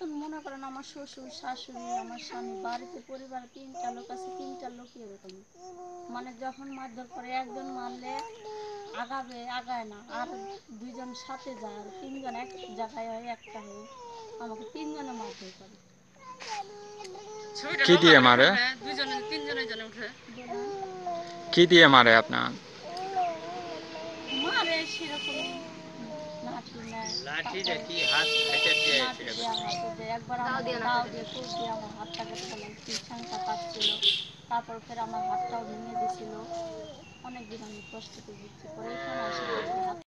এখন মনে করেন আমার শ্বশুর শাশুড়ি আমার স্বামী বাড়িতে পরিবারে 3টা লোক আছে, 3টা লোকই এরকম। মানে যখন মারধর করে একজন মারলে আগাবে, আগায় না, আর 2জন সাথে যায়, আর 3জন এক জায়গায় হয়, একটা হয়ে আমাকে 3জনে মারধর করে। কি দিয়ে মারে? বলেন কি দিয়ে মারে আপনার? মারে সেরকমই, লাঠি নেয়, লাঠি দিয়ে হাতে দেয়, একবার আমাকে দাও দিয়ে কোপ দিয়ে আমার হাতটা কেটে ফেলে, ঠ্যাংটা কাটছিল, তারপর ফের আমার হাতটাও ভেঙে দিছিল। অনেকদিন আমি কষ্ট পেয়েছি, পরে এখানে এসে দেখি হাত